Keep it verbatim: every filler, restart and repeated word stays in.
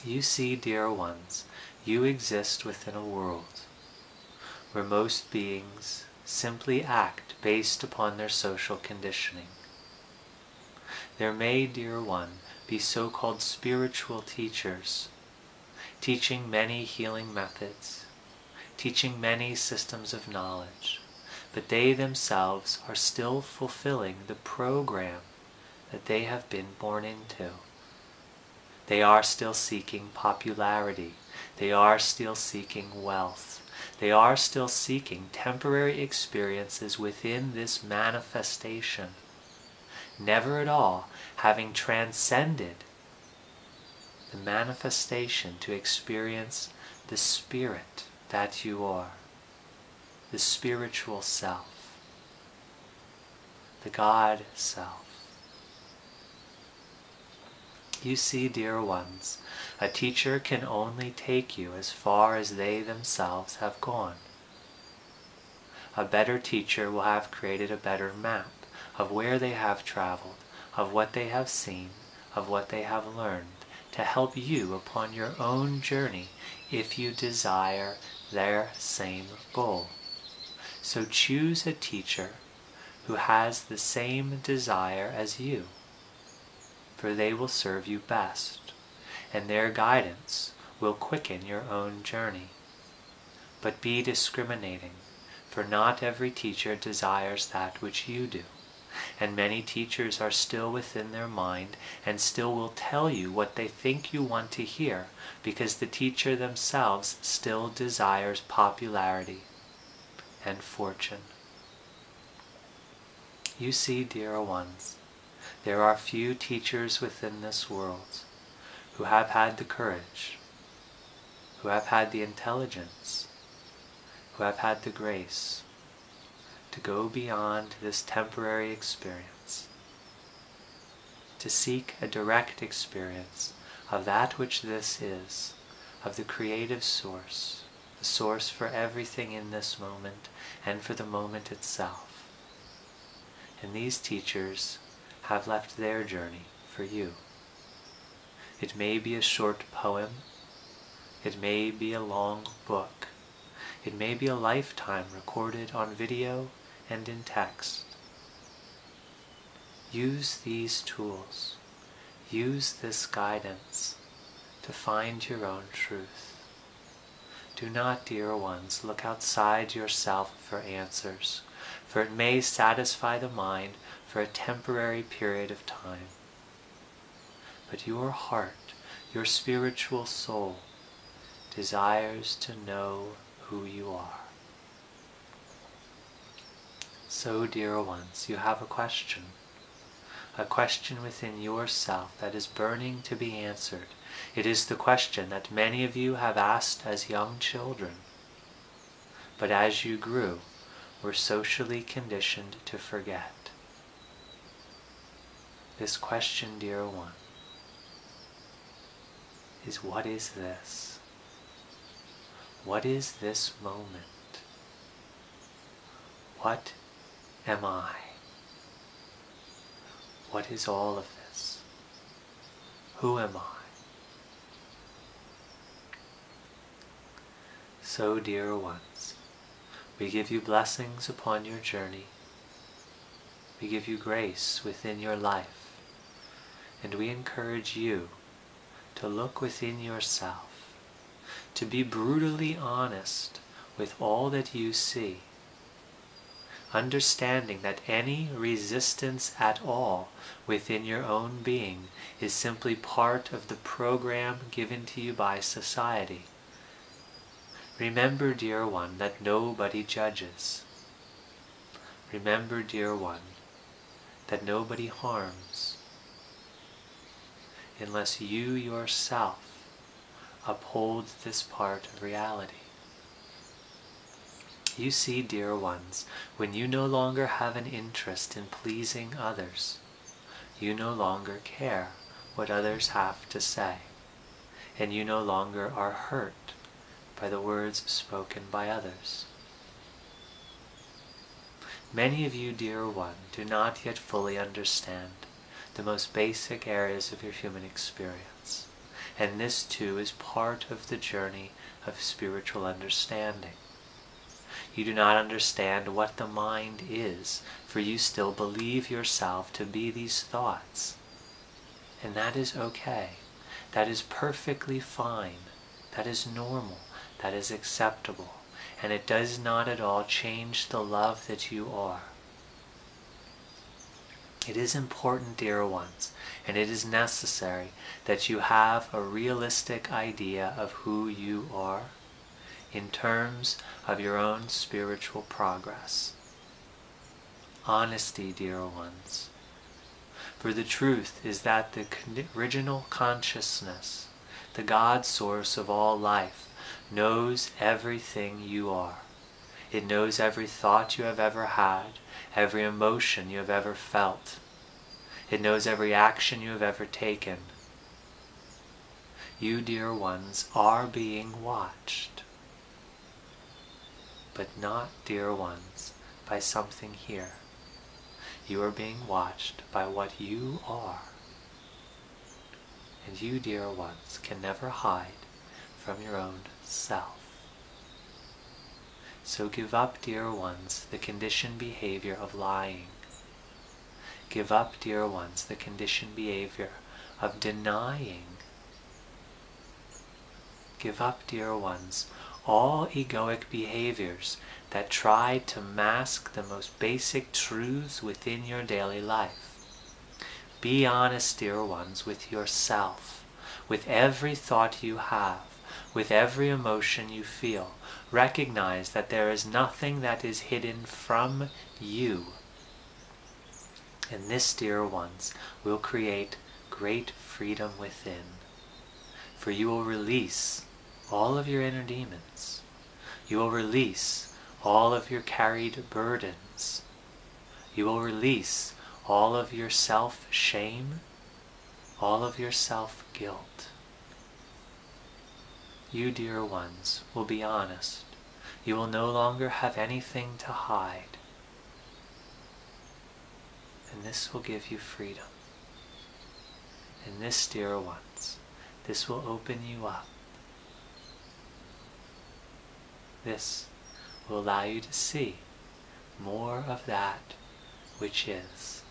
You see, dear ones, you exist within a world where most beings simply act based upon their social conditioning. There may, dear one, be so-called spiritual teachers, teaching many healing methods, teaching many systems of knowledge, but they themselves are still fulfilling the program that they have been born into. They are still seeking popularity. They are still seeking wealth. They are still seeking temporary experiences within this manifestation, never at all having transcended the manifestation to experience the spirit that you are, the spiritual self, the God self. You see, dear ones, a teacher can only take you as far as they themselves have gone. A better teacher will have created a better map of where they have traveled, of what they have seen, of what they have learned, to help you upon your own journey if you desire their same goal. So choose a teacher who has the same desire as you, for they will serve you best, and their guidance will quicken your own journey. But be discriminating, for not every teacher desires that which you do, and many teachers are still within their mind and still will tell you what they think you want to hear, because the teacher themselves still desires popularity and fortune. You see, dear ones, there are few teachers within this world who have had the courage, who have had the intelligence, who have had the grace to go beyond this temporary experience, to seek a direct experience of that which this is, of the creative source, the source for everything in this moment and for the moment itself. And these teachers have left their journey for you. It may be a short poem, it may be a long book, it may be a lifetime recorded on video and in text. Use these tools, use this guidance to find your own truth. Do not, dear ones, look outside yourself for answers, for it may satisfy the mind for a temporary period of time. But your heart, your spiritual soul, desires to know who you are. So, dear ones, you have a question, a question within yourself that is burning to be answered. It is the question that many of you have asked as young children, but as you grew, were socially conditioned to forget. This question, dear one, is what is this? What is this moment? What am I? What is all of this? Who am I? So, dear ones, we give you blessings upon your journey. We give you grace within your life. And we encourage you to look within yourself, to be brutally honest with all that you see, understanding that any resistance at all within your own being is simply part of the program given to you by society. Remember, dear one, that nobody judges. Remember, dear one, that nobody harms, unless you yourself uphold this part of reality. You see, dear ones, when you no longer have an interest in pleasing others, you no longer care what others have to say, and you no longer are hurt by the words spoken by others. Many of you, dear one, do not yet fully understand the most basic areas of your human experience. And this too is part of the journey of spiritual understanding. You do not understand what the mind is, for you still believe yourself to be these thoughts. And that is okay. That is perfectly fine. That is normal. That is acceptable. And it does not at all change the love that you are. It is important, dear ones, and it is necessary that you have a realistic idea of who you are in terms of your own spiritual progress. Honesty, dear ones. For the truth is that the original consciousness, the God source of all life, knows everything you are. It knows every thought you have ever had, every emotion you have ever felt. It knows every action you have ever taken. You, dear ones, are being watched. But not, dear ones, by something here. You are being watched by what you are. And you, dear ones, can never hide from your own self. So give up, dear ones, the conditioned behavior of lying. Give up, dear ones, the conditioned behavior of denying. Give up, dear ones, all egoic behaviors that try to mask the most basic truths within your daily life. Be honest, dear ones, with yourself, with every thought you have, with every emotion you feel. Recognize that there is nothing that is hidden from you. And this, dear ones, will create great freedom within. For you will release all of your inner demons. You will release all of your carried burdens. You will release all of your self-shame, all of your self-guilt. You, dear ones, will be honest. You will no longer have anything to hide. And this will give you freedom. And this, dear ones, this will open you up. This will allow you to see more of that which is.